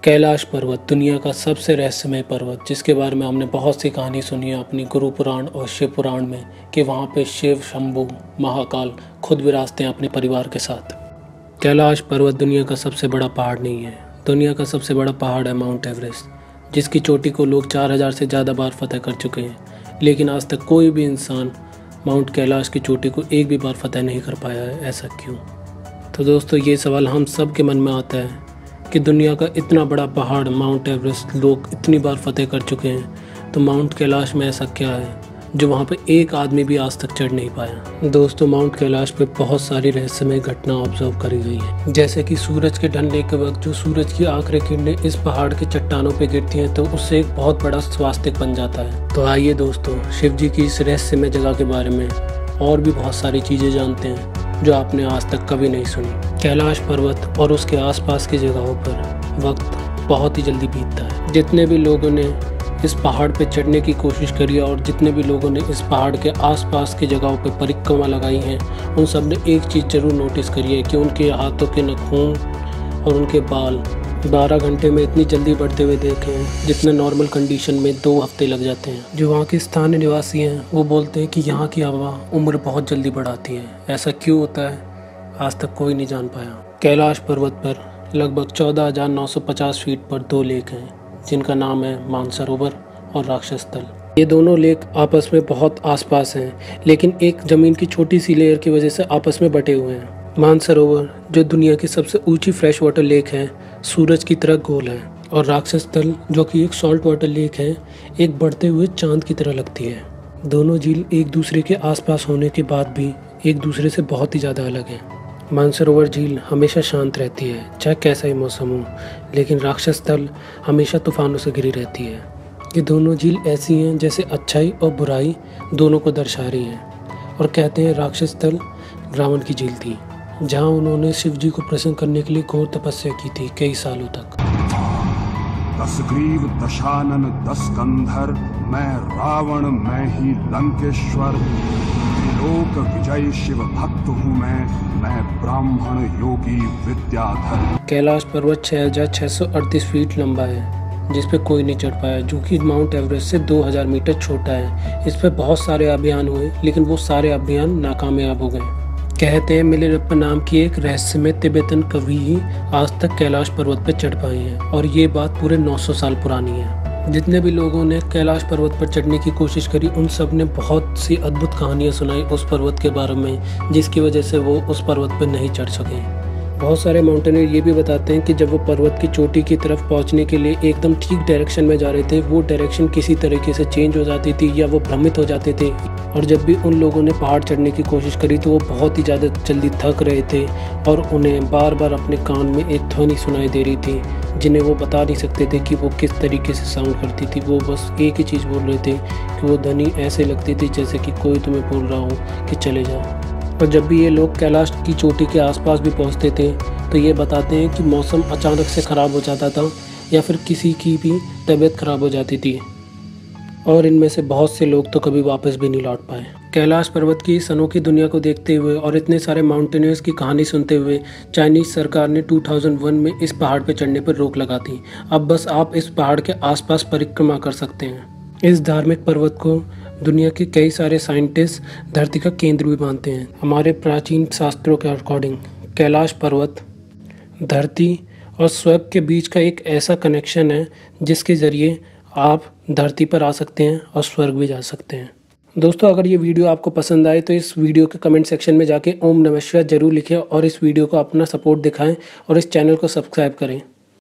कैलाश पर्वत दुनिया का सबसे रहस्यमय पर्वत, जिसके बारे में हमने बहुत सी कहानी सुनी है अपनी गुरु पुराण और शिव पुराण में कि वहाँ पे शिव, शंभु, महाकाल खुद विराजते हैं अपने परिवार के साथ। कैलाश पर्वत दुनिया का सबसे बड़ा पहाड़ नहीं है। दुनिया का सबसे बड़ा पहाड़ है माउंट एवरेस्ट, जिसकी चोटी को लोग 4000 से ज़्यादा बार फतह कर चुके हैं, लेकिन आज तक कोई भी इंसान माउंट कैलाश की चोटी को एक भी बार फतह नहीं कर पाया है। ऐसा क्यों? तो दोस्तों, ये सवाल हम सब के मन में आता है कि दुनिया का इतना बड़ा पहाड़ माउंट एवरेस्ट लोग इतनी बार फतह कर चुके हैं, तो माउंट कैलाश में ऐसा क्या है जो वहाँ पे एक आदमी भी आज तक चढ़ नहीं पाया। दोस्तों, माउंट कैलाश पे बहुत सारी रहस्यमय घटना ऑब्जर्व करी गई है, जैसे कि सूरज के ढलने के वक्त जो सूरज की आखिरी किरणें इस पहाड़ के चट्टानों पे गिरती हैं तो उससे एक बहुत बड़ा स्वास्तिक बन जाता है। तो आइए दोस्तों, शिव जी की इस रहस्यमय जगह के बारे में और भी बहुत सारी चीज़ें जानते हैं जो आपने आज तक कभी नहीं सुनी। कैलाश पर्वत और उसके आसपास की जगहों पर वक्त बहुत ही जल्दी बीतता है। जितने भी लोगों ने इस पहाड़ पे चढ़ने की कोशिश करी और जितने भी लोगों ने इस पहाड़ के आसपास की जगहों पे परिक्रमा लगाई हैं, उन सब ने एक चीज़ जरूर नोटिस करी है कि उनके हाथों के नाखून और उनके बाल 12 घंटे में इतनी जल्दी बढ़ते हुए देखे हैं जितने नॉर्मल कंडीशन में 2 हफ्ते लग जाते हैं। जो वहाँ के स्थानीय निवासी हैं वो बोलते हैं कि यहाँ की हवा उम्र बहुत जल्दी बढ़ाती है। ऐसा क्यों होता है, आज तक कोई नहीं जान पाया। कैलाश पर्वत पर लगभग 14,950 फीट पर 2 लेक हैं, जिनका नाम है मानसरोवर और राक्षस तल। ये दोनों लेक आपस में बहुत आसपास हैं, लेकिन एक ज़मीन की छोटी सी लेयर की वजह से आपस में बटे हुए हैं। मानसरोवर जो दुनिया की सबसे ऊंची फ्रेश वाटर लेक है, सूरज की तरह गोल है, और राक्षस तल जो कि एक सॉल्ट वाटर लेक है, एक बढ़ते हुए चांद की तरह लगती है। दोनों झील एक दूसरे के आसपास होने के बाद भी एक दूसरे से बहुत ही ज़्यादा अलग है। मानसरोवर झील हमेशा शांत रहती है, चाहे कैसा ही मौसम हो, लेकिन राक्षस तल हमेशा तूफानों से घिरी रहती है। ये दोनों झील ऐसी हैं जैसे अच्छाई और बुराई दोनों को दर्शा रही हैं, और कहते हैं राक्षस तल रावण की झील थी, जहाँ उन्होंने शिव जी को प्रसन्न करने के लिए घोर तपस्या की थी कई सालों तक। 10 ग्रीव दशानन 10 कंधर, मैं रावण मैं ही लंकेश्वर, लोक विजय शिव भक्त हूँ मैं ब्राह्मण योगी विद्याधर। कैलाश पर्वत 6638 फीट लंबा है, जिस पे कोई नहीं चढ़ पाया, जो कि माउंट एवरेस्ट से 2000 मीटर छोटा है। इस पे बहुत सारे अभियान हुए, लेकिन वो सारे अभियान नाकामयाब हो गए। कहते हैं मिलिरप्पा नाम की एक रहस्यमय तिब्बतन कवि ही आज तक कैलाश पर्वत पर चढ़ पाए हैं, और ये बात पूरे 900 साल पुरानी है। जितने भी लोगों ने कैलाश पर्वत पर चढ़ने की कोशिश करी, उन सब ने बहुत सी अद्भुत कहानियाँ सुनाई उस पर्वत के बारे में, जिसकी वजह से वो उस पर्वत पर नहीं चढ़ सके। बहुत सारे माउंटेनियर ये भी बताते हैं कि जब वो पर्वत की चोटी की तरफ पहुंचने के लिए एकदम ठीक डायरेक्शन में जा रहे थे, वो डायरेक्शन किसी तरीके से चेंज हो जाती थी या वो भ्रमित हो जाते थे, और जब भी उन लोगों ने पहाड़ चढ़ने की कोशिश करी तो वो बहुत ही ज़्यादा जल्दी थक रहे थे, और उन्हें बार बार अपने कान में एक ध्वनि सुनाई दे रही थी, जिन्हें वो बता नहीं सकते थे कि वो किस तरीके से साउंड करती थी। वो बस एक ही चीज़ बोल रहे थे कि वो ध्वनि ऐसे लगती थी जैसे कि कोई तुम्हें बोल रहा हो कि चले जाओ। और जब भी ये लोग कैलाश की चोटी के आसपास भी पहुंचते थे तो ये बताते हैं कि मौसम अचानक से ख़राब हो जाता था, या फिर किसी की भी तबीयत ख़राब हो जाती थी, और इनमें से बहुत से लोग तो कभी वापस भी नहीं लौट पाए। कैलाश पर्वत की इस अनोखी दुनिया को देखते हुए और इतने सारे माउंटेनियर्स की कहानी सुनते हुए चाइनीज़ सरकार ने 2001 में इस पहाड़ पर चढ़ने पर रोक लगा दी। अब बस आप इस पहाड़ के आसपास परिक्रमा कर सकते हैं। इस धार्मिक पर्वत को दुनिया के कई सारे साइंटिस्ट धरती का केंद्र भी मानते हैं। हमारे प्राचीन शास्त्रों के अकॉर्डिंग कैलाश पर्वत धरती और स्वर्ग के बीच का एक ऐसा कनेक्शन है जिसके ज़रिए आप धरती पर आ सकते हैं और स्वर्ग भी जा सकते हैं। दोस्तों, अगर ये वीडियो आपको पसंद आए तो इस वीडियो के कमेंट सेक्शन में जाके ओम नमः शिवाय जरूर लिखें, और इस वीडियो को अपना सपोर्ट दिखाएं और इस चैनल को सब्सक्राइब करें।